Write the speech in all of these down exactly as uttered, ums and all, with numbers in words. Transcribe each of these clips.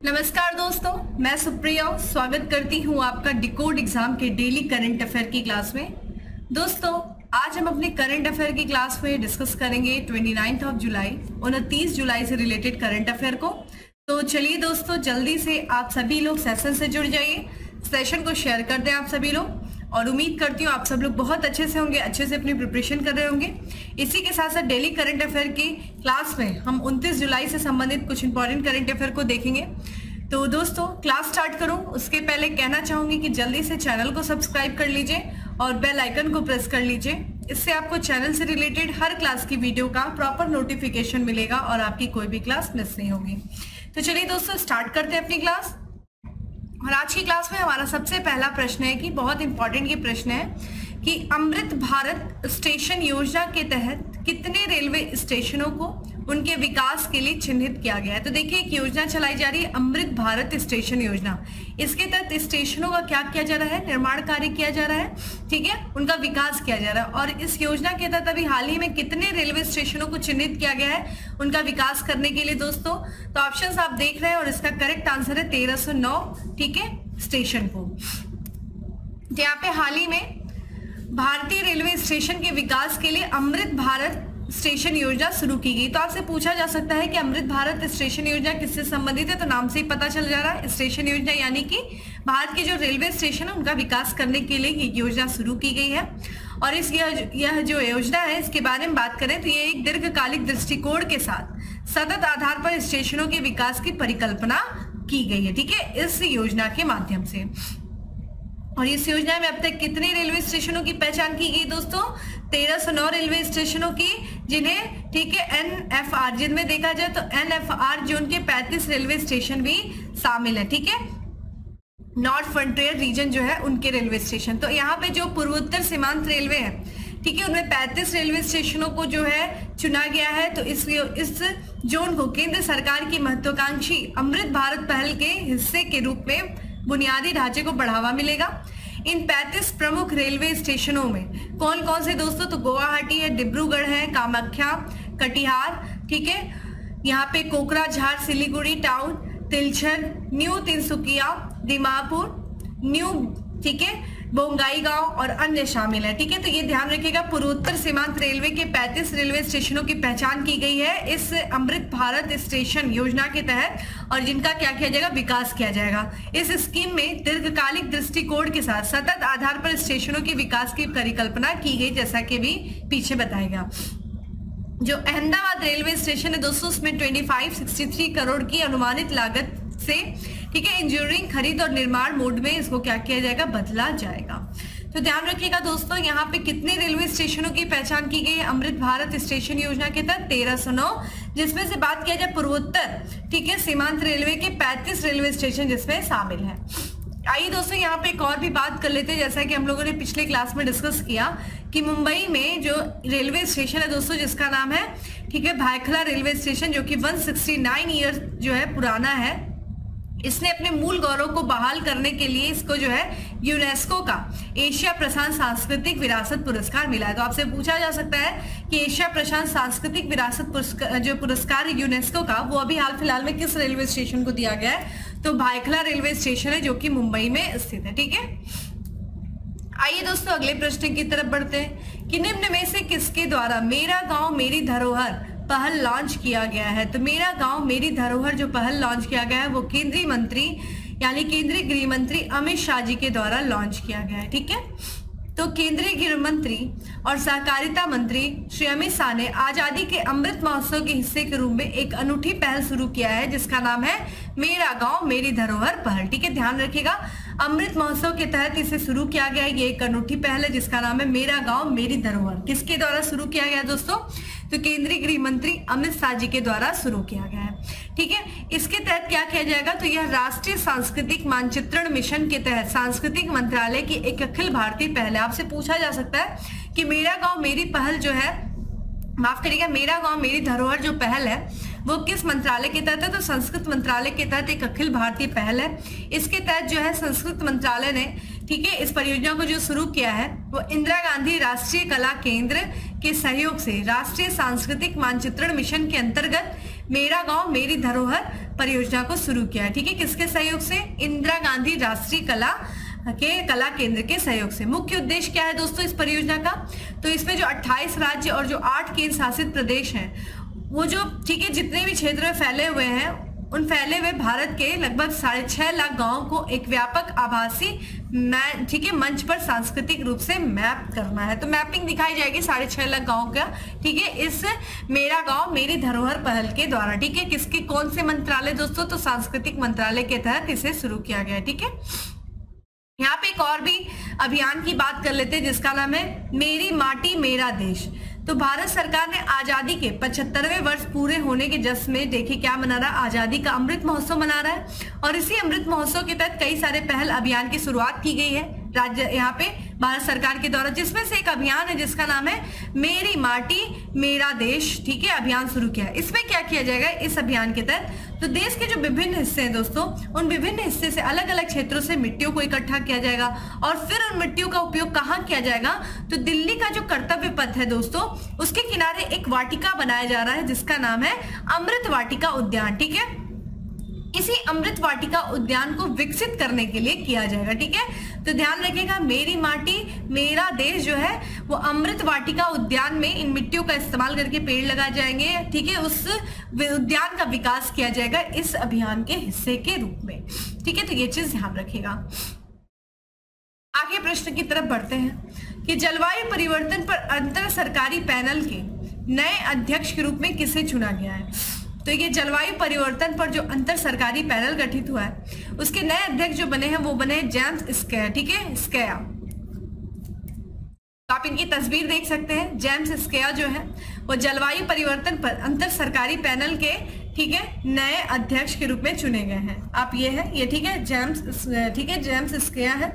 नमस्कार दोस्तों, मैं सुप्रिया स्वागत करती हूँ आपका डिकोड एग्जाम के डेली करंट अफेयर की क्लास में। दोस्तों, आज हम अपने करंट अफेयर की क्लास में डिस्कस करेंगे उनतीस ऑफ जुलाई उनतीस जुलाई से रिलेटेड करंट अफेयर को। तो चलिए दोस्तों, जल्दी से आप सभी लोग सेशन से जुड़ जाइए, सेशन को शेयर कर दें आप सभी लोग, और उम्मीद करती हूँ आप सब लोग बहुत अच्छे से होंगे, अच्छे से अपनी प्रिपरेशन कर रहे होंगे। इसी के साथ साथ डेली करंट अफेयर की क्लास में हम उनतीस जुलाई से संबंधित कुछ इंपॉर्टेंट करंट अफेयर को देखेंगे। तो दोस्तों, क्लास स्टार्ट करूं उसके पहले कहना चाहूंगी कि जल्दी से चैनल को सब्सक्राइब कर लीजिए और बेल आइकन को प्रेस कर लीजिए। इससे आपको चैनल से रिलेटेड हर क्लास की वीडियो का प्रॉपर नोटिफिकेशन मिलेगा और आपकी कोई भी क्लास मिस नहीं होगी। तो चलिए दोस्तों, स्टार्ट करते हैं अपनी क्लास। और आज की क्लास में हमारा सबसे पहला प्रश्न है कि बहुत इंपॉर्टेंट ये प्रश्न है कि अमृत भारत स्टेशन योजना के तहत कितने रेलवे स्टेशनों को उनके विकास के लिए चिन्हित किया गया है। तो देखिए, एक योजना चलाई जा रही है अमृत भारत स्टेशन योजना। इसके तहत स्टेशनों का क्या किया जा रहा है, निर्माण कार्य किया जा रहा है, ठीक है, उनका विकास किया जा रहा है। और इस योजना के तहत अभी हाल ही में कितने रेलवे स्टेशनों को चिन्हित किया गया है उनका विकास करने के लिए दोस्तों। तो ऑप्शंस आप देख रहे हैं और इसका करेक्ट आंसर है तेरह सौ नौ, ठीक है, स्टेशन को। यहाँ पे हाल ही में भारतीय रेलवे स्टेशन के विकास के लिए अमृत भारत स्टेशन योजना शुरू की गई। तो आपसे पूछा जा सकता है कि अमृत भारत स्टेशन योजना किससे संबंधित है, तो नाम से ही पता चल जा रहा है। स्टेशन योजना यानी कि भारत के जो रेलवे स्टेशन है उनका विकास करने के लिए ये योजना शुरू की गई है। और इस यह जो योजना है इसके बारे में बात करें तो ये एक दीर्घकालिक दृष्टिकोण के साथ सतत आधार पर स्टेशनों के विकास की परिकल्पना की गई है, ठीक है, इस योजना के माध्यम से। और इस योजना में अब तक कितने रेलवे स्टेशनों की पहचान की गई दोस्तों? तेरह सौ नौ रेलवे स्टेशनों की, जिन्हें, ठीक है, एन एफ आर, जिनमें देखा जाए तो एन एफ आर जोन के पैंतीस रेलवे स्टेशन भी शामिल है, ठीक है, नॉर्थ फ्रंटियर रीजन जो है उनके रेलवे स्टेशन। तो यहाँ पे जो पूर्वोत्तर सीमांत रेलवे है, ठीक है, उनमें पैंतीस रेलवे स्टेशनों को जो है चुना गया है। तो इस इस जोन को केंद्र सरकार की महत्वाकांक्षी अमृत भारत पहल के हिस्से के रूप में बुनियादी ढांचे को बढ़ावा मिलेगा। इन पैंतीस प्रमुख रेलवे स्टेशनों में कौन कौन से दोस्तों? तो गुवाहाटी है, डिब्रूगढ़ है, कामाख्या, कटिहार, ठीक है, यहाँ पे Kokrajhar, Siliguri town, Silchar, new Tinsukia, Dimapur, new, ठीक है, बोंगाईगांव और अन्य शामिल है, ठीक है। तो ये ध्यान रखिएगा, पूर्वोत्तर सीमांत रेलवे के पैंतीस रेलवे स्टेशनों की पहचान की गई है इस अमृत भारत स्टेशन योजना के तहत, और जिनका क्या किया जाएगा, विकास किया जाएगा। इस स्कीम में दीर्घकालिक दृष्टिकोण के साथ सतत आधार पर स्टेशनों के विकास की परिकल्पना की गई, जैसा कि भी पीछे बताएगा। जो अहमदाबाद रेलवे स्टेशन है दोस्तों, उसमें पच्चीस सौ तिरसठ करोड़ की अनुमानित लागत से, ठीक है, इंजीनियरिंग, खरीद और निर्माण मोड में इसको क्या किया जाएगा, बदला जाएगा। तो ध्यान रखिएगा दोस्तों, यहाँ पे कितने रेलवे स्टेशनों की पहचान की गई है अमृत भारत स्टेशन योजना के तहत? तेरह सौ नौ, जिसमें से बात किया जाए पूर्वोत्तर, ठीक है, सीमांत रेलवे के पैंतीस रेलवे स्टेशन जिसमें शामिल है। आइए दोस्तों, यहाँ पे एक और भी बात कर लेते हैं, जैसा कि हम लोगों ने पिछले क्लास में डिस्कस किया कि मुंबई में जो रेलवे स्टेशन है दोस्तों, जिसका नाम है, ठीक है, भायखला रेलवे स्टेशन, जो कि एक सौ उनहत्तर ईयर जो है पुराना है, इसने अपने मूल गौरव को बहाल करने के लिए इसको जो है यूनेस्को का एशिया प्रशांत सांस्कृतिक विरासत पुरस्कार मिला है। तो आपसे पूछा जा सकता है कि एशिया प्रशांत सांस्कृतिक विरासत पुरस्कार, जो पुरस्कार है यूनेस्को का, वो अभी हाल फिलहाल में किस रेलवे स्टेशन को दिया गया है? तो भायखला रेलवे स्टेशन है, जो कि मुंबई में स्थित है, ठीक है। आइए दोस्तों, अगले प्रश्न की तरफ बढ़ते हैं कि निम्न में से किसके द्वारा मेरा गांव मेरी धरोहर पहल लॉन्च किया गया है? तो मेरा गांव मेरी धरोहर जो पहल लॉन्च किया गया है वो केंद्रीय मंत्री यानी केंद्रीय गृह मंत्री अमित शाह जी के द्वारा लॉन्च किया गया है, ठीक है। तो केंद्रीय गृह मंत्री और सहकारिता मंत्री श्री अमित शाह ने आजादी के अमृत महोत्सव के हिस्से के रूप में एक अनूठी पहल शुरू किया है, जिसका नाम है मेरा गांव मेरी धरोहर पहल, ठीक है। ध्यान रखिएगा, अमृत महोत्सव के तहत इसे शुरू किया गया है। ये एक अनूठी पहल है जिसका नाम है मेरा गांव मेरी धरोहर। किसके द्वारा शुरू किया गया दोस्तों? तो केंद्रीय गृह मंत्री अमित शाह जी के द्वारा शुरू किया गया है, ठीक है। इसके तहत क्या किया जाएगा? तो यह राष्ट्रीय सांस्कृतिक मानचित्रण मिशन के तहत सांस्कृतिक मंत्रालय की एक अखिल भारतीय पहल है। आपसे पूछा जा सकता है कि मेरा गांव मेरी पहल जो है, माफ करिएगा, मेरा गांव मेरी धरोहर जो पहल है वो किस मंत्रालय के तहत है? तो संस्कृत मंत्रालय के तहत एक अखिल भारतीय पहल है। इसके तहत जो है संस्कृत मंत्रालय ने, ठीक है, इस परियोजना को जो शुरू किया है वो इंदिरा गांधी राष्ट्रीय कला केंद्र के सहयोग से राष्ट्रीय सांस्कृतिक मानचित्रण मिशन के अंतर्गत मेरा गांव मेरी धरोहर परियोजना को शुरू किया है। ठीक है, किसके सहयोग से? इंदिरा गांधी राष्ट्रीय कला के कला केंद्र के सहयोग से। मुख्य उद्देश्य क्या है दोस्तों इस परियोजना का? तो इसमें जो अट्ठाईस राज्य और जो आठ केंद्र शासित प्रदेश हैं, वो जो ठीक है जितने भी क्षेत्र में फैले हुए हैं, उन फैले हुए भारत के लगभग साढ़े छह लाख गांवों को एक व्यापक आभासी ठीक है मंच पर सांस्कृतिक रूप से मैप करना है। तो मैपिंग दिखाई जाएगी साढ़े छह लाख गांवों का, ठीक है, इस मेरा गांव मेरी धरोहर पहल के द्वारा। ठीक है, किसके कौन से मंत्रालय दोस्तों? तो सांस्कृतिक मंत्रालय के तहत इसे शुरू किया गया है। ठीक है, यहाँ पे एक और भी अभियान की बात कर लेते हैं जिसका नाम है मेरी माटी मेरा देश। तो भारत सरकार ने आजादी के पचहत्तरवें वर्ष पूरे होने के जश्न में देखिए क्या मना रहा है? आजादी का अमृत महोत्सव मना रहा है। और इसी अमृत महोत्सव के तहत कई सारे पहल अभियान की शुरुआत की गई है राज्य यहाँ पे भारत सरकार के द्वारा, जिसमें से एक अभियान है जिसका नाम है मेरी माटी मेरा देश। ठीक है, अभियान शुरू किया है। इसमें क्या किया जाएगा इस अभियान के तहत? तो देश के जो विभिन्न हिस्से हैं दोस्तों, उन विभिन्न हिस्से से अलग अलग क्षेत्रों से मिट्टियों को इकट्ठा किया जाएगा और फिर उन मिट्टियों का उपयोग कहाँ किया जाएगा? तो दिल्ली का जो कर्तव्य पथ है दोस्तों, उसके किनारे एक वाटिका बनाया जा रहा है जिसका नाम है अमृत वाटिका उद्यान। ठीक है, इसी अमृत वाटिका उद्यान को विकसित करने के लिए किया जाएगा। ठीक है, तो ध्यान रखिएगा मेरी माटी मेरा देश जो है वो अमृत वाटिका उद्यान में इन मिट्टियों का इस्तेमाल करके पेड़ लगाए जाएंगे। ठीक है, उस उद्यान का विकास किया जाएगा इस अभियान के हिस्से के रूप में। ठीक है, तो ये चीज ध्यान रखिएगा। आगे प्रश्न की तरफ बढ़ते हैं कि जलवायु परिवर्तन पर अंतर सरकारी पैनल के नए अध्यक्ष के रूप में किसे चुना गया है? तो ये जलवायु परिवर्तन पर जो अंतर सरकारी पैनल गठित हुआ है उसके नए अध्यक्ष जो बने हैं वो बने जेम्स स्केया। ठीक है, स्केया, तो आप इनकी तस्वीर देख सकते हैं। जेम्स स्केया जो है वो जलवायु परिवर्तन पर अंतर सरकारी पैनल के ठीक है नए अध्यक्ष के रूप में चुने गए हैं। आप ये है ये ठीक है जेम्स ठीक है जेम्स स्केया है।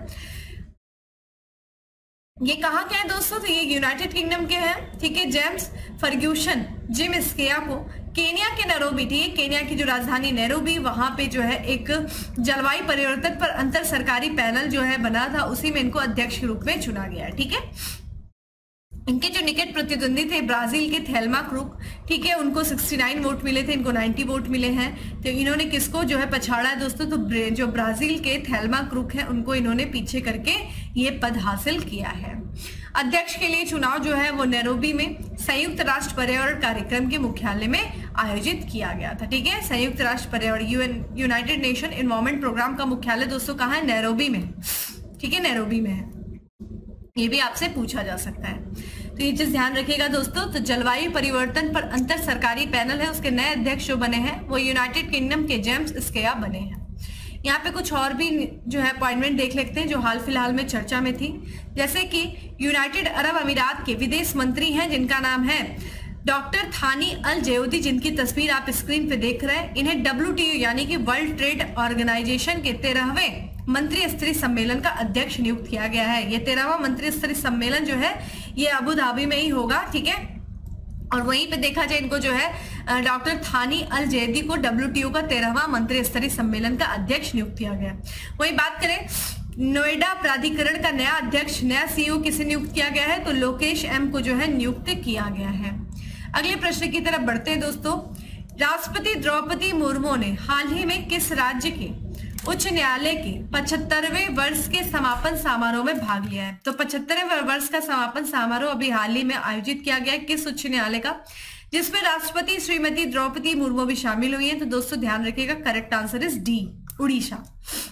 ये कहाँ के हैं दोस्तों? तो ये यूनाइटेड किंगडम के हैं। ठीक है, जेम्स फर्ग्यूसन जिम स्केया को केनिया के नैरोबी, ठीक है, केनिया की जो राजधानी नैरोबी, वहां पे जो है एक जलवायु परिवर्तन पर अंतर सरकारी पैनल जो है बना था, उसी में इनको अध्यक्ष के रूप में चुना गया है। ठीक है, इनके जो निकट प्रतिद्वंदी थे ब्राजील के थेल्मा क्रूक, ठीक है, उनको उनहत्तर वोट मिले थे, इनको नब्बे वोट मिले हैं। तो इन्होंने किसको जो है पछाड़ा है दोस्तों? तो जो ब्राजील के थेल्मा क्रूक है उनको इन्होंने पीछे करके ये पद हासिल किया है। अध्यक्ष के लिए चुनाव जो है वो नैरोबी में संयुक्त राष्ट्र पर्यावरण कार्यक्रम के मुख्यालय में आयोजित किया गया था। ठीक है, संयुक्त राष्ट्र पर्यावरण UN united nation environment programme का मुख्यालय दोस्तों कहाँ है? नैरोबी में। ठीक है, नैरोबी में है, ये भी आपसे पूछा जा सकता है। तो ये चीज ध्यान रखिएगा दोस्तों। तो जलवायु परिवर्तन पर अंतर सरकारी पैनल है, उसके नए अध्यक्ष जो बने हैं वो यूनाइटेड किंगडम के जेम्स स्केया बने हैं। यहाँ पे कुछ और भी जो है अपॉइंटमेंट देख लेते हैं जो हाल फिलहाल में चर्चा में थी, जैसे कि यूनाइटेड अरब अमीरात के विदेश मंत्री हैं जिनका नाम है डॉक्टर थानी अल जयूदी, जिनकी तस्वीर आप स्क्रीन पे देख रहे हैं। इन्हें डब्ल्यूटीओ यानी कि वर्ल्ड ट्रेड ऑर्गेनाइजेशन के तेरहवें मंत्री स्तरीय सम्मेलन का अध्यक्ष नियुक्त किया गया है। ये तेरहवां मंत्री स्तरीय सम्मेलन जो है ये अबू धाबी में ही होगा। ठीक है, और वहीं पे देखा जाए इनको जो है डॉक्टर थानी अल जैदी को डब्ल्यूटीओ का तेरहवां मंत्री स्तरीय सम्मेलन का अध्यक्ष नियुक्त किया गया। वहीं बात करें नोएडा प्राधिकरण का नया अध्यक्ष नया सीईओ किसे नियुक्त किया गया है? तो लोकेश एम को जो है नियुक्त किया गया है। अगले प्रश्न की तरफ बढ़ते हैं दोस्तों। राष्ट्रपति द्रौपदी मुर्मू ने हाल ही में किस राज्य के उच्च न्यायालय के पचहत्तरवें वर्ष के समापन समारोह में भाग लिया है? तो पचहत्तरवें वर्ष का समापन समारोह अभी हाल ही में आयोजित किया गया है किस उच्च न्यायालय का, जिसमें राष्ट्रपति श्रीमती द्रौपदी मुर्मू भी शामिल हुई हैं? तो दोस्तों ध्यान रखिएगा, correct answer is D, Orissa.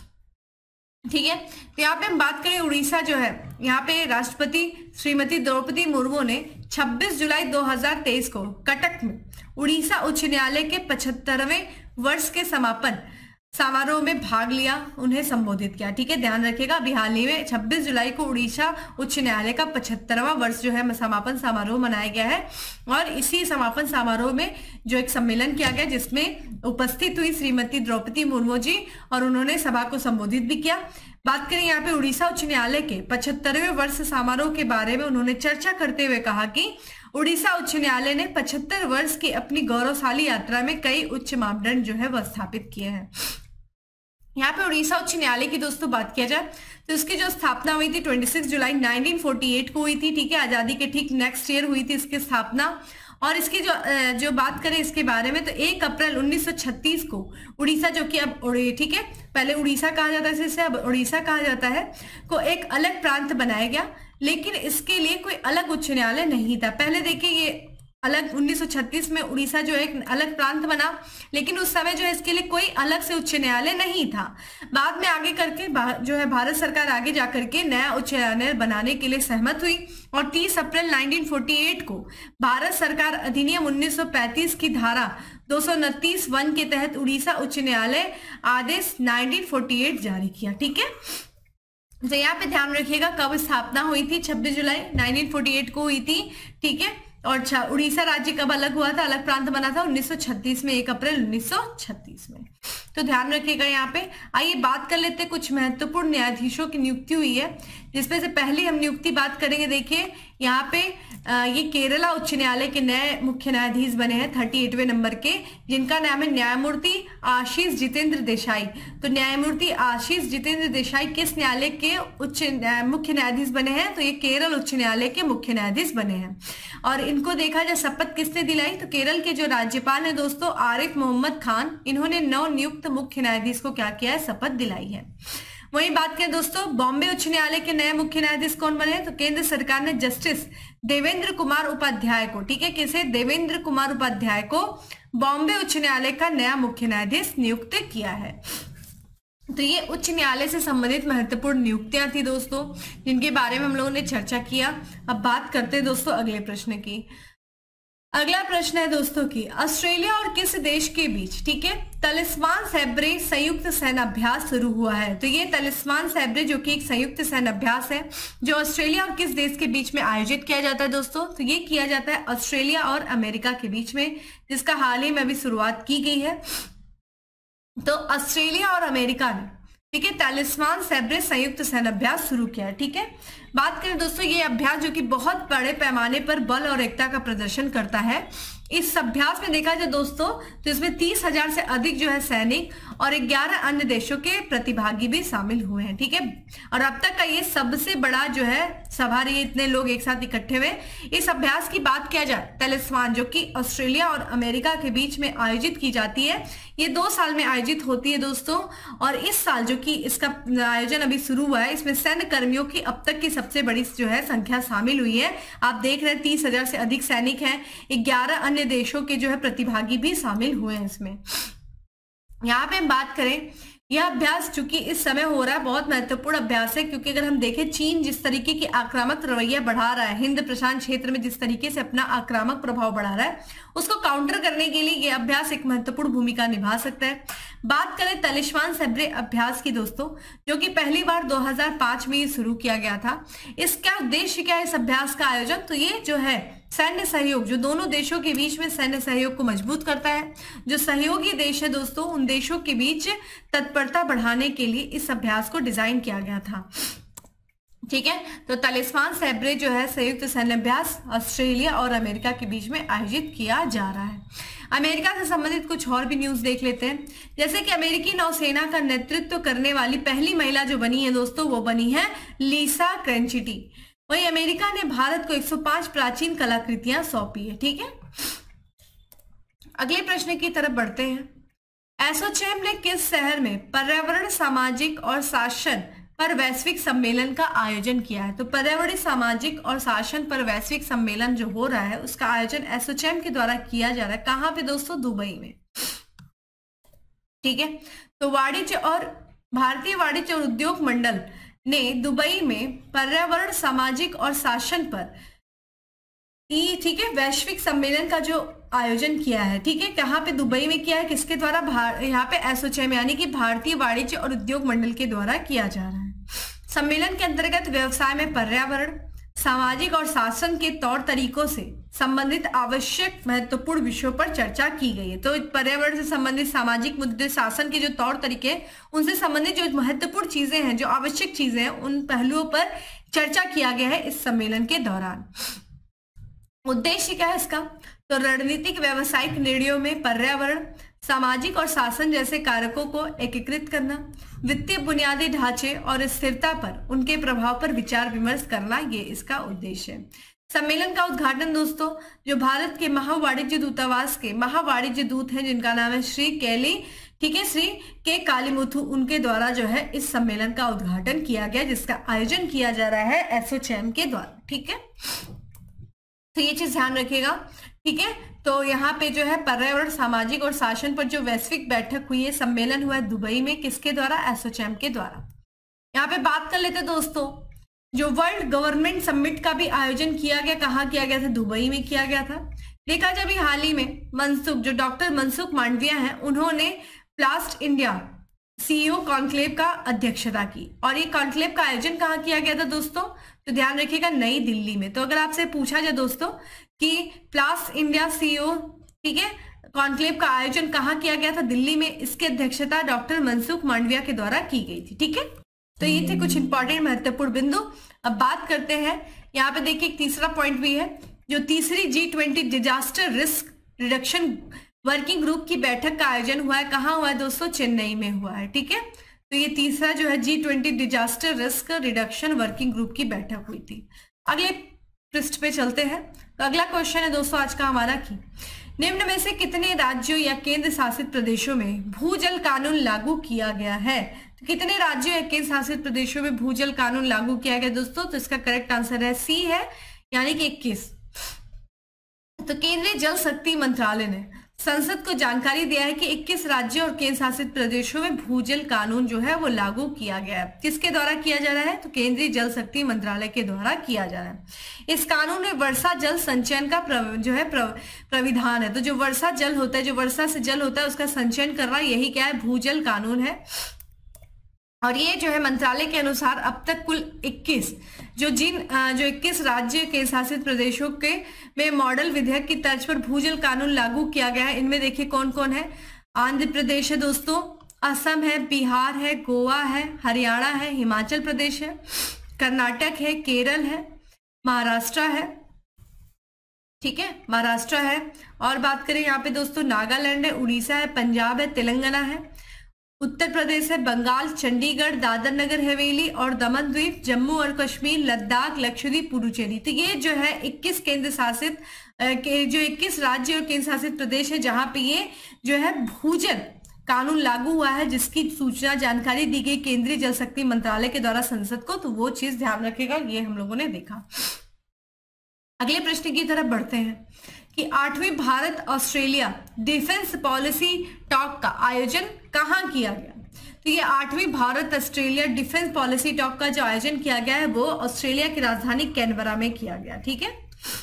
ठीक है, तो यहाँ पे हम बात करें उड़ीसा जो है, यहाँ पे राष्ट्रपति श्रीमती द्रौपदी मुर्मू ने छब्बीस जुलाई दो हज़ार तेईस को कटक में उड़ीसा उच्च न्यायालय के पचहत्तरवें वर्ष के समापन समारोह में भाग लिया, उन्हें संबोधित किया। ठीक है, ध्यान रखिएगा, अभी हाल ही में छब्बीस जुलाई को उड़ीसा उच्च न्यायालय का पचहत्तरवां वर्ष जो है समापन समारोह मनाया गया है और इसी समापन समारोह में जो एक सम्मेलन किया गया जिसमें उपस्थित हुई श्रीमती द्रौपदी मुर्मू जी और उन्होंने सभा को संबोधित भी किया। बात करें यहाँ पे उड़ीसा उच्च न्यायालय के पचहत्तरवें वर्ष समारोह के बारे में उन्होंने चर्चा करते हुए कहा कि उड़ीसा उच्च न्यायालय ने पचहत्तर वर्ष की अपनी गौरवशाली यात्रा में कई उच्च मापदंड जो है वह स्थापित किए हैं। यहाँ पे उड़ीसा उच्च न्यायालय की दोस्तों बात किया जाए तो इसकी जो स्थापना हुई थी छब्बीस जुलाई उन्नीस सौ अड़तालीस को हुई थी। ठीक है, आजादी के ठीक नेक्स्ट ईयर हुई थी इसकी स्थापना और इसकी जो जो बात करें इसके बारे में, तो एक अप्रैल उन्नीस सौ छत्तीस को उड़ीसा, जो कि अब ठीक है, पहले उड़ीसा कहा जाता है, इसे अब उड़ीसा कहा जाता है, को एक अलग प्रांत बनाया गया। लेकिन इसके लिए कोई अलग उच्च न्यायालय नहीं था। पहले देखिए ये अलग उन्नीस सौ छत्तीस में उड़ीसा जो है एक अलग प्रांत बना, लेकिन उस समय जो है इसके लिए कोई अलग से उच्च न्यायालय नहीं था। बाद में आगे करके जो है भारत सरकार आगे जाकर के नया उच्च न्यायालय बनाने के लिए सहमत हुई और तीस अप्रैल उन्नीस सौ अड़तालीस को भारत सरकार अधिनियम उन्नीस सौ पैंतीस की धारा दो सौ उनतीस वन के तहत उड़ीसा उच्च न्यायालय आदेश उन्नीस सौ अड़तालीस जारी किया। ठीक है, तो यहाँ पे ध्यान रखिएगा कब स्थापना हुई थी, छब्बीस जुलाई उन्नीस सौ अड़तालीस को हुई थी। ठीक है, और उड़ीसा राज्य कब अलग हुआ था, अलग प्रांत बना था उन्नीस सौ छत्तीस में, एक अप्रैल उन्नीस सौ छत्तीस में। तो ध्यान रखिएगा यहाँ पे। आइए बात कर लेते हैं, कुछ महत्वपूर्ण न्यायाधीशों की नियुक्ति हुई है, जिसमें से पहली हम नियुक्ति बात करेंगे। देखिए यहाँ पे आ, ये केरला उच्च न्यायालय के नए मुख्य न्यायाधीश बने हैं अड़तीसवें नंबर के, जिनका नाम है न्यायमूर्ति आशीष जितेंद्र देसाई। तो न्यायमूर्ति आशीष जितेंद्र देसाई किस न्यायालय के उच्च मुख्य न्यायाधीश बने हैं, तो ये केरल उच्च न्यायालय के मुख्य न्यायाधीश बने हैं। और इनको देखा जाए शपथ किसने दिलाई, तो केरल के जो राज्यपाल हैं दोस्तों आरिफ मोहम्मद खान, इन्होंने नव नियुक्त मुख्य न्यायाधीश को क्या किया है, शपथ दिलाई है। वहीं बात करें दोस्तों बॉम्बे उच्च न्यायालय के नए मुख्य न्यायाधीश कौन बने हैं, तो केंद्र सरकार ने जस्टिस देवेंद्र कुमार उपाध्याय को, ठीक है, किसे, देवेंद्र कुमार उपाध्याय को बॉम्बे उच्च न्यायालय का नया मुख्य न्यायाधीश नियुक्त किया है। तो ये उच्च न्यायालय से संबंधित महत्वपूर्ण नियुक्तियां थी दोस्तों, जिनके बारे में हम लोगों ने चर्चा किया। अब बात करते हैं दोस्तों अगले प्रश्न की। अगला प्रश्न है दोस्तों की, ऑस्ट्रेलिया और किस देश के बीच, ठीक है, तलिस्मान सैब्रे संयुक्त सैन्य अभ्यास शुरू हुआ है। तो ये तलिस्मान सैब्रे जो कि एक संयुक्त सैन्य अभ्यास है, जो ऑस्ट्रेलिया और किस देश के बीच में आयोजित किया जाता है दोस्तों, तो ये किया जाता है ऑस्ट्रेलिया और अमेरिका के बीच में, जिसका हाल ही में अभी शुरुआत की गई है। तो ऑस्ट्रेलिया और अमेरिका ने, ठीक है, तलिस्मान सैब्रे संयुक्त सैन्य अभ्यास शुरू किया है। ठीक है, बात करें दोस्तों ये अभ्यास जो कि बहुत बड़े पैमाने पर बल और एकता का प्रदर्शन करता है। इस अभ्यास में देखा जाए दोस्तों तो इसमें तीस हजार से अधिक जो है सैनिक और ग्यारह अन्य देशों के प्रतिभागी भी शामिल हुए हैं। ठीक है, और अब तक का ये सबसे बड़ा जो है सभा रही है, इतने लोग एक साथ इकट्ठे हुए। इस अभ्यास की बात किया जाए, तलिस्मान जो कि ऑस्ट्रेलिया और अमेरिका के बीच में आयोजित की जाती है, ये दो साल में आयोजित होती है दोस्तों। और इस साल जो कि इसका आयोजन अभी शुरू हुआ है, इसमें सैन्य कर्मियों की अब तक की सबसे बड़ी जो है संख्या शामिल हुई है। आप देख रहे हैं तीस हजार से अधिक सैनिक हैं, ग्यारह अन्य देशों के जो है प्रतिभागी भी शामिल हुए हैं इसमें। यहाँ पे हम बात करें, यह अभ्यास चूंकि इस समय हो रहा है बहुत महत्वपूर्ण अभ्यास है, क्योंकि अगर हम देखें चीन जिस तरीके की आक्रामक रवैया बढ़ा रहा है, हिंद प्रशांत क्षेत्र में जिस तरीके से अपना आक्रामक प्रभाव बढ़ा रहा है, उसको काउंटर करने के लिए यह अभ्यास एक महत्वपूर्ण भूमिका निभा सकता है। बात करें तलिस्मान सैब्रे अभ्यास की दोस्तों, जो कि पहली बार दो हज़ार पाँच में ये शुरू किया गया था। इसका उद्देश्य क्या है इस अभ्यास का आयोजन, तो ये जो है सैन्य सहयोग, जो दोनों देशों के बीच में सैन्य सहयोग को मजबूत करता है। जो सहयोगी देश है दोस्तों, उन देशों के बीच तत्परता बढ़ाने के लिए इस अभ्यास को डिजाइन किया गया था। ठीक है, तो तलिस्मान सैब्रे जो है संयुक्त सैन्य अभ्यास ऑस्ट्रेलिया और अमेरिका के बीच में आयोजित किया जा रहा है। अमेरिका से संबंधित कुछ और भी न्यूज देख लेते हैं, जैसे कि अमेरिकी नौसेना का नेतृत्व करने वाली पहली महिला जो बनी है दोस्तों, वो बनी है लिसा क्रेंचिटी। वहीं अमेरिका ने भारत को एक सौ पाँच प्राचीन कलाकृतियां सौंपी है। ठीक है, अगले प्रश्न की तरफ बढ़ते हैं। एसोचैम ने किस शहर में पर्यावरण, सामाजिक और शासन पर वैश्विक सम्मेलन का आयोजन किया है। तो पर्यावरण, सामाजिक और शासन पर वैश्विक सम्मेलन जो हो रहा है, उसका आयोजन एसोचैम के द्वारा किया जा रहा है। कहां पे दोस्तों, दुबई में। ठीक है, तो वाणिज्य और भारतीय वाणिज्य और उद्योग मंडल ने दुबई में पर्यावरण, सामाजिक और शासन पर ठीक है वैश्विक सम्मेलन का जो आयोजन किया है। ठीक है, कहाँ पे, दुबई में किया है, किसके द्वारा, यहाँ पे एसोचैम यानी कि भारतीय वाणिज्य और उद्योग मंडल के द्वारा किया जा रहा है। सम्मेलन के अंतर्गत व्यवसाय में पर्यावरण, सामाजिक और शासन के तौर तरीकों से संबंधित आवश्यक महत्वपूर्ण विषयों पर चर्चा की गई है। तो पर्यावरण से संबंधित, सामाजिक मुद्दे, शासन के जो तौर तरीके, उनसे संबंधित जो महत्वपूर्ण चीजें हैं, जो आवश्यक चीजें हैं, उन पहलुओं पर चर्चा किया गया है इस सम्मेलन के दौरान। उद्देश्य क्या है इसका, तो रणनीतिक व्यावसायिक निर्णयों में पर्यावरण, सामाजिक और शासन जैसे कारकों को एकीकृत करना, वित्तीय बुनियादी ढांचे और स्थिरता पर उनके प्रभाव पर विचार विमर्श करना, ये इसका उद्देश्य है। सम्मेलन का उद्घाटन दोस्तों जो भारत के महावाणिज्य दूतावास के महावाणिज्य दूत हैं जिनका नाम है श्री कैली, ठीक है, श्री के कालीमुथु, उनके द्वारा जो है इस सम्मेलन का उद्घाटन किया गया, जिसका आयोजन किया जा रहा है एसोचैम के द्वारा। ठीक है, तो ये चीज ध्यान रखिएगा। ठीक है, तो यहाँ पे जो है पर्यावरण, सामाजिक और शासन पर जो वैश्विक बैठक हुई है, सम्मेलन हुआ है दुबई में, किसके द्वारा? एसोचैम के द्वारा। यहाँ पे बात कर लेते दोस्तों, जो वर्ल्ड गवर्नमेंट समिट का भी आयोजन किया गया, कहाँ किया गया था? दुबई में किया गया था। देखा जब हाल ही में मनसुख, जो डॉक्टर मनसुख मांडविया हैं, उन्होंने प्लास्ट इंडिया सीईओ कॉन्क्लेव का अध्यक्षता की, और ये कॉन्क्लेव का आयोजन कहाँ किया गया था दोस्तों? तो ध्यान रखिएगा, नई दिल्ली में। तो अगर आपसे पूछा जाए दोस्तों कि प्लास्ट इंडिया सीईओ, ठीक है, कॉन्क्लेव का आयोजन कहाँ किया गया था? दिल्ली में। इसकी अध्यक्षता डॉक्टर मनसुख मांडविया के द्वारा की गई थी। ठीक है, तो ये थे कुछ इंपॉर्टेंट महत्वपूर्ण बिंदु। अब बात करते हैं, यहाँ पे देखिए एक तीसरा पॉइंट भी है, जो तीसरी G twenty disaster risk reduction working group की बैठक का आयोजन हुआ है, कहाँ हुआ है दोस्तों? चेन्नई में हुआ है। ठीक है, तो ये तीसरा जो है G twenty disaster risk reduction working group की बैठक हुई थी। अगले पृष्ठ पे चलते हैं। तो अगला क्वेश्चन है दोस्तों आज का हमारा कि निम्न में से कितने राज्यों या केंद्र शासित प्रदेशों में भूजल कानून लागू किया गया है? तो कितने राज्यों या केंद्र शासित प्रदेशों में भूजल कानून लागू किया गया दोस्तों? तो इसका करेक्ट आंसर है सी है, यानी कि इक्कीस। तो केंद्रीय जल शक्ति मंत्रालय ने संसद को जानकारी दिया है कि इक्कीस राज्यों और केंद्र शासित प्रदेशों में भूजल कानून जो है वो लागू किया गया है। किसके द्वारा किया जा रहा है? तो केंद्रीय जल शक्ति मंत्रालय के द्वारा किया जा रहा है। इस कानून में वर्षा जल संचयन का प्रव, जो है प्रव, प्रविधान है। तो जो वर्षा जल होता है, जो वर्षा से जल होता है, उसका संचयन करना, यही क्या है? भूजल कानून है। और ये जो है मंत्रालय के अनुसार अब तक कुल इक्कीस जो जिन जो इक्कीस राज्य के शासित प्रदेशों के में मॉडल विधेयक की तर्ज पर भूजल कानून लागू किया गया है। इनमें देखिए कौन कौन है? आंध्र प्रदेश है दोस्तों, असम है, बिहार है, गोवा है, हरियाणा है, हिमाचल प्रदेश है, कर्नाटक है, केरल है, महाराष्ट्र है, ठीक है, महाराष्ट्र है। और बात करें यहाँ पे दोस्तों, नागालैंड है, उड़ीसा है, पंजाब है, तेलंगाना है, उत्तर प्रदेश है, बंगाल, चंडीगढ़, दादर नगर हवेली और दमन द्वीप, जम्मू और कश्मीर, लद्दाख, लक्षद्वीप, पुडुचेरी। तो ये जो है इक्कीस केंद्र शासित के जो इक्कीस राज्य और केंद्र शासित प्रदेश है जहां पे ये जो है भूजल कानून लागू हुआ है, जिसकी सूचना जानकारी दी गई केंद्रीय जल शक्ति मंत्रालय के द्वारा संसद को। तो वो चीज ध्यान रखेगा, ये हम लोगों ने देखा। अगले प्रश्न की तरफ बढ़ते हैं कि आठवीं Bharat Australia defence policy talk का आयोजन कहाँ किया गया? तो ये आठवीं Bharat Australia defence policy talk का जो आयोजन किया गया है वो ऑस्ट्रेलिया की राजधानी कैनबरा में किया गया। ठीक है,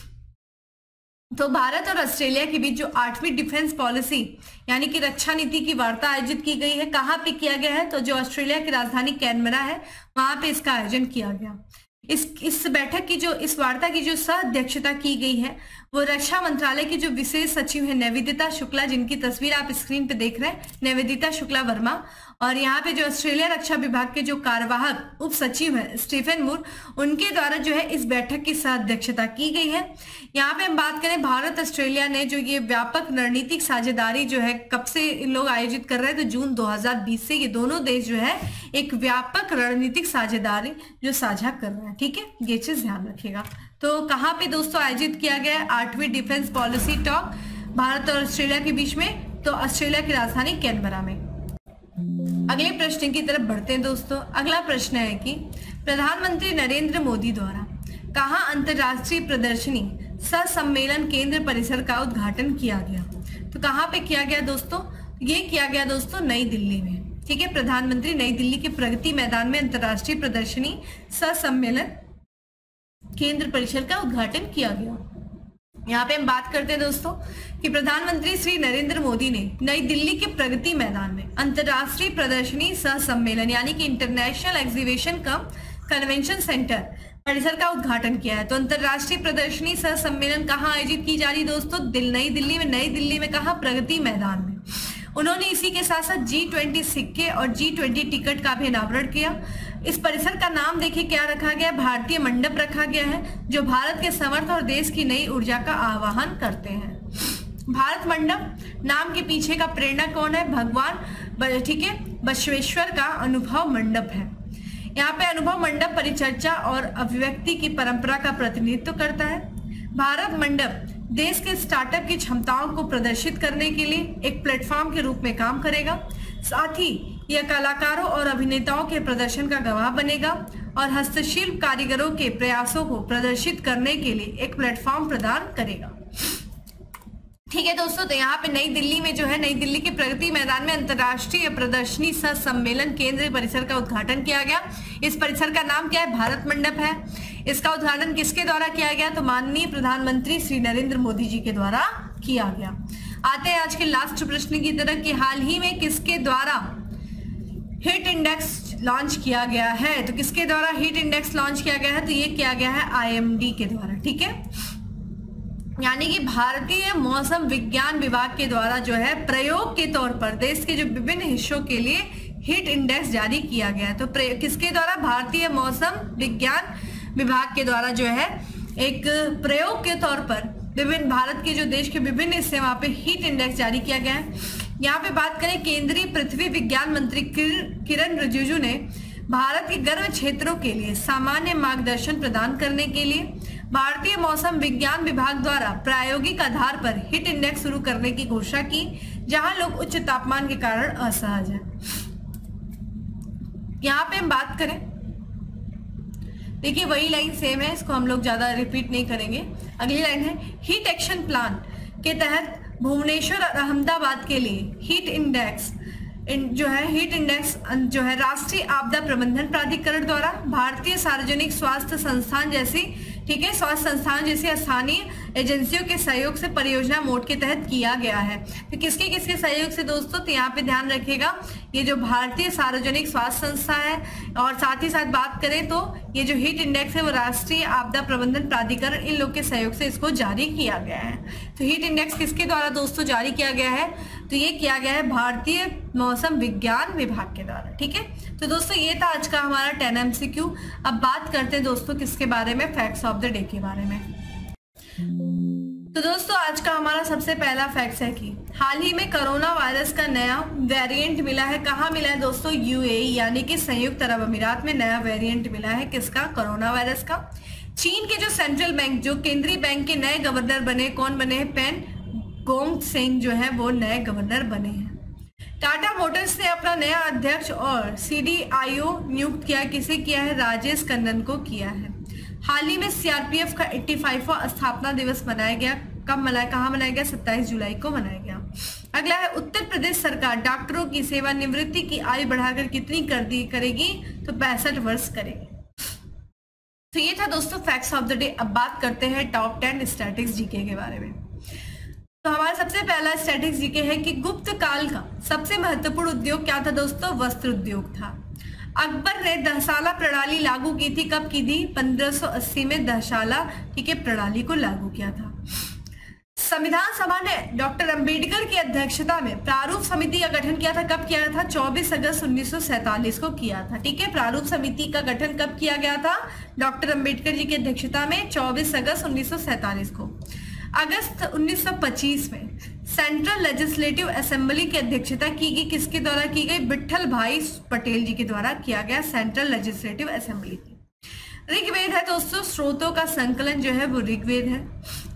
तो भारत और ऑस्ट्रेलिया के बीच जो आठवीं डिफेंस पॉलिसी यानी कि रक्षा नीति की वार्ता आयोजित की गई है, कहाँ पे किया गया है? तो जो ऑस्ट्रेलिया की राजधानी कैनबरा है वहां पे इसका आयोजन किया गया। इस इस बैठक की जो इस वार्ता की जो सह अध्यक्षता की गई है वो रक्षा मंत्रालय की जो विशेष सचिव है निवेदिता शुक्ला, जिनकी तस्वीर आप स्क्रीन पे देख रहे हैं, निवेदिता शुक्ला वर्मा। और यहाँ पे जो ऑस्ट्रेलिया रक्षा विभाग के जो कार्यवाहक उप सचिव है स्टीफन मूर, उनके द्वारा जो है इस बैठक की सह अध्यक्षता की गई है। यहाँ पे हम बात करें भारत ऑस्ट्रेलिया ने जो ये व्यापक रणनीतिक साझेदारी जो है कब से इन लोग आयोजित कर रहे हैं? तो जून दो हजार बीस से ये दोनों देश जो है एक व्यापक रणनीतिक साझेदारी जो साझा कर रहे हैं। ठीक है, ये चीज ध्यान रखिएगा। तो कहाँ पे दोस्तों आयोजित किया गया है आठवीं डिफेंस पॉलिसी टॉक भारत और ऑस्ट्रेलिया के बीच में? तो ऑस्ट्रेलिया की राजधानी कैनबरा में। अगले प्रश्न की तरफ बढ़ते हैं दोस्तों। अगला प्रश्न है कि प्रधानमंत्री नरेंद्र मोदी द्वारा कहाँ अंतर्राष्ट्रीय प्रदर्शनी सह सम्मेलन केंद्र परिसर का उद्घाटन किया गया? तो कहाँ पे किया गया दोस्तों? ये किया गया दोस्तों नई दिल्ली में। ठीक है, प्रधानमंत्री नई दिल्ली के प्रगति मैदान में अंतर्राष्ट्रीय प्रदर्शनी सह सम्मेलन केंद्र परिसर का उद्घाटन किया गया। यहाँ पे हम बात करते हैं दोस्तों कि प्रधानमंत्री श्री नरेंद्र मोदी ने नई दिल्ली के प्रगति मैदान में अंतर्राष्ट्रीय प्रदर्शनी सह सम्मेलन यानी कि international exhibition cum convention centre परिसर का उद्घाटन किया है। तो अंतर्राष्ट्रीय प्रदर्शनी सह सम्मेलन कहाँ आयोजित की जा रही दोस्तों? दिल नई दिल्ली में। नई दिल्ली में कहाँ? प्रगति मैदान में। उन्होंने इसी के साथ साथ जी ट्वेंटी सिक्के और जी ट्वेंटी टिकट का भी अनावरण किया। इस परिसर का नाम देखिए क्या रखा गया? भारतीय मंडप रखा गया है, जो भारत के समर्थ और देश की नई ऊर्जा का आह्वान करते हैं। भारत मंडप नाम के पीछे का प्रेरणा कौन है? भगवान ठीक है बसवेश्वर का अनुभव मंडप है। यहाँ पे अनुभव मंडप परिचर्चा और अभिव्यक्ति की परंपरा का प्रतिनिधित्व करता है। भारत मंडप देश के स्टार्टअप की क्षमताओं को प्रदर्शित करने के लिए एक प्लेटफॉर्म के रूप में काम करेगा। साथ ही यह कलाकारों और अभिनेताओं के प्रदर्शन का गवाह बनेगा और हस्तशिल्प कारीगरों के प्रयासों को प्रदर्शित करने के लिए एक प्लेटफॉर्म प्रदान करेगा। ठीक है दोस्तों, तो यहाँ पे नई दिल्ली में जो है नई दिल्ली के प्रगति मैदान में अंतर्राष्ट्रीय प्रदर्शनी सह सम्मेलन केंद्रीय परिसर का उद्घाटन किया गया। इस परिसर का नाम क्या है? भारत मंडप है। इसका उद्घाटन किसके द्वारा किया गया? तो माननीय प्रधानमंत्री श्री नरेंद्र मोदी जी के द्वारा किया गया। आते हैं आज के लास्ट प्रश्न की तरफ कि हाल ही में किसके द्वारा हिट इंडेक्स लॉन्च किया गया है? तो किसके द्वारा हिट इंडेक्स लॉन्च किया गया है? तो ये किया गया है आई एम डी के द्वारा। ठीक है, यानी कि भारतीय मौसम विज्ञान विभाग के द्वारा जो है प्रयोग के तौर पर देश के जो विभिन्न हिस्सों के लिए हिट इंडेक्स जारी किया गया है। तो किसके द्वारा? भारतीय मौसम विज्ञान विभाग के द्वारा जो है एक प्रयोग के तौर पर विभिन्न भारत के जो देश के विभिन्न हिस्से वहां पे हीट इंडेक्स जारी किया गया है। यहाँ पे बात करें, केंद्रीय पृथ्वी विज्ञान मंत्री किरण रिजिजू ने भारत के गर्म क्षेत्रों के लिए सामान्य मार्गदर्शन प्रदान करने के लिए भारतीय मौसम विज्ञान विभाग द्वारा प्रायोगिक आधार पर हिट इंडेक्स शुरू करने की घोषणा की, जहां लोग उच्च तापमान के कारण असहज हैं। यहाँ पे हम बात करें, देखिए वही लाइन सेम है, इसको हम लोग ज्यादा रिपीट नहीं करेंगे। अगली लाइन है, हीट एक्शन प्लान के तहत भुवनेश्वर और अहमदाबाद के लिए हीट इंडेक्स इन जो है हीट इंडेक्स जो है राष्ट्रीय आपदा प्रबंधन प्राधिकरण द्वारा भारतीय सार्वजनिक स्वास्थ्य संस्थान जैसी ठीक है स्वास्थ्य संस्थान जैसी स्थानीय एजेंसियों के सहयोग से परियोजना मोड के तहत किया गया है। तो किसके किसके सहयोग से दोस्तों? तो यहाँ पे ध्यान रखिएगा, ये जो भारतीय सार्वजनिक स्वास्थ्य संस्था है और साथ ही साथ बात करें तो ये जो हीट इंडेक्स है वो राष्ट्रीय आपदा प्रबंधन प्राधिकरण इन लोग के सहयोग से इसको जारी किया गया है। तो हीट इंडेक्स किसके द्वारा दोस्तों जारी किया गया है? तो ये किया गया है भारतीय मौसम विज्ञान विभाग के द्वारा। ठीक है, तो दोस्तों ये था आज का हमारा टेन एमसीक्यू। अब बात करते हैं दोस्तों किसके बारे में? फैक्ट्स ऑफ द डे के बारे में। तो दोस्तों आज का हमारा सबसे पहला फैक्ट है कि हाल ही में कोरोना वायरस का नया वेरिएंट मिला है। कहाँ मिला है दोस्तों? यूएई यानी कि संयुक्त अरब अमीरात में नया वेरिएंट मिला है। किसका? कोरोना वायरस का। चीन के जो सेंट्रल बैंक जो केंद्रीय बैंक के नए गवर्नर बने, कौन बने हैं? पेन गोंगसेंग जो है वो नए गवर्नर बने हैं। टाटा मोटर्स ने अपना नया अध्यक्ष और सीडीआईओ नियुक्त किया। किसे किया है? राजेश कन्नन को किया है। हाल ही में सीआरपीएफ का पचासीवां स्थापना दिवस मनाया गया। कब मनाया, कहाँ मनाया गया? सत्ताईस जुलाई को मनाया गया। अगला है, उत्तर प्रदेश सरकार डॉक्टरों की सेवानिवृत्ति की आयु बढ़ाकर कितनी कर दी करेगी? तो पैंसठ वर्ष करेगी। तो ये था दोस्तों फैक्ट्स ऑफ द डे। अब बात करते हैं टॉप टेन स्टैटिक्स जीके के बारे में। तो हमारा सबसे पहला स्टैटिक्स जीके है कि गुप्त काल का सबसे महत्वपूर्ण उद्योग क्या था दोस्तों? वस्त्र उद्योग था। अकबर ने दहशाला प्रणाली लागू की थी। कब की थी? पंद्रह सौ अस्सी में दहशाला ठीक है प्रणाली को लागू किया था। संविधान सभा ने डॉक्टर अंबेडकर की अध्यक्षता में प्रारूप समिति का गठन किया था। कब किया था? चौबीस अगस्त उन्नीस सौ सैंतालीस को किया था। ठीक है, प्रारूप समिति का गठन कब किया गया था? डॉक्टर अंबेडकर जी की अध्यक्षता में चौबीस अगस्त उन्नीस सौ सैंतालीस को। अगस्त उन्नीस सौ पच्चीस में सेंट्रल लेजिस्लेटिव असेंबली की अध्यक्षता की गई। किसके द्वारा की गई? विठल भाई पटेल जी के द्वारा किया गया सेंट्रल लेजिस्लेटिव असेंबली की। ऋग्वेद है दोस्तों, स्रोतों का संकलन जो है वो ऋग्वेद है।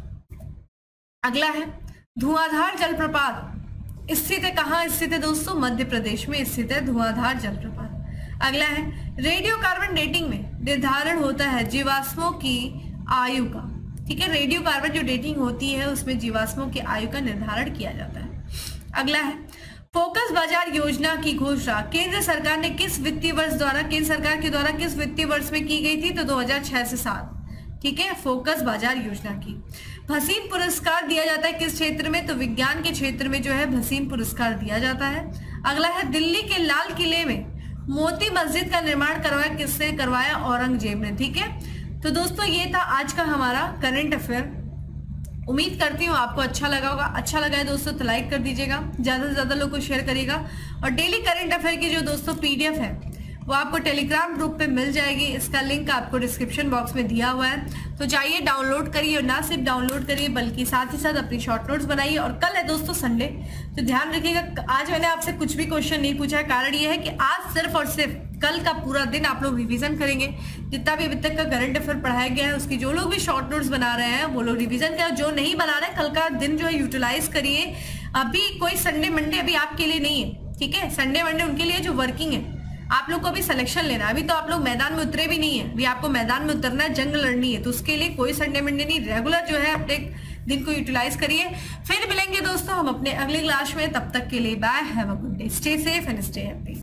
अगला है, धुआंधार जलप्रपात स्थित है। कहाँ स्थित है दोस्तों? मध्य प्रदेश में स्थित है धुआंधार जलप्रपात। अगला है, रेडियो कार्बन डेटिंग में निर्धारण होता है जीवाश्मों की आयु का। ठीक है, रेडियो कार्बन जो डेटिंग होती है उसमें जीवाश्मों की आयु का निर्धारण किया जाता है। अगला है, फोकस बाजार योजना की घोषणा केंद्र सरकार ने किस वित्तीय वर्ष द्वारा केंद्र सरकार के द्वारा किस वित्तीय वर्ष में की गई थी? तो दो हज़ार छह से सात। ठीक है, फोकस बाजार योजना की। भसीन पुरस्कार दिया जाता है किस क्षेत्र में? तो विज्ञान के क्षेत्र में जो है भसीन पुरस्कार दिया जाता है। अगला है, दिल्ली के लाल किले में मोती मस्जिद का निर्माण करवाया किसने? करवाया औरंगजेब ने। ठीक है, तो दोस्तों ये था आज का हमारा करंट अफेयर। उम्मीद करती हूँ आपको अच्छा लगा होगा। अच्छा लगा है दोस्तों तो लाइक कर दीजिएगा, ज्यादा से ज्यादा लोग को शेयर करिएगा। और डेली करंट अफेयर की जो दोस्तों पीडीएफ है वो आपको टेलीग्राम ग्रुप पे मिल जाएगी। इसका लिंक आपको डिस्क्रिप्शन बॉक्स में दिया हुआ है, तो जाइए डाउनलोड करिए। और ना सिर्फ डाउनलोड करिए बल्कि साथ ही साथ अपनी शॉर्ट नोट्स बनाइए। और कल है दोस्तों संडे, तो ध्यान रखिएगा आज मैंने आपसे कुछ भी क्वेश्चन नहीं पूछा है। कारण ये है कि आज सिर्फ और सिर्फ कल का पूरा दिन आप लोग रिवीजन करेंगे। जितना भी अभी तक का करंट अफेयर पढ़ाया गया है उसकी जो लोग भी शॉर्ट नोट्स बना रहे हैं वो लोग रिवीजन करें, जो नहीं बना रहे कल का दिन जो है यूटिलाइज करिए। अभी कोई संडे मंडे अभी आपके लिए नहीं है, ठीक है। संडे मंडे उनके लिए जो वर्किंग है। आप लोग को अभी सिलेक्शन लेना है, अभी तो आप लोग मैदान में उतरे भी नहीं है। अभी आपको मैदान में उतरना है, जंग लड़नी है, तो उसके लिए कोई संडे मंडे नहीं, रेगुलर जो है अपने दिन को यूटिलाइज करिए। फिर मिलेंगे दोस्तों हम अपने अगले क्लास में, तब तक के लिए bye, have a good day, stay safe and stay happy.